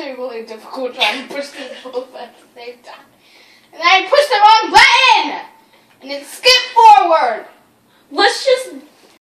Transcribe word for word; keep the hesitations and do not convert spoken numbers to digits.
actually really difficult trying to push them both at the same time. And I pushed the wrong button! And it skipped forward! Let's just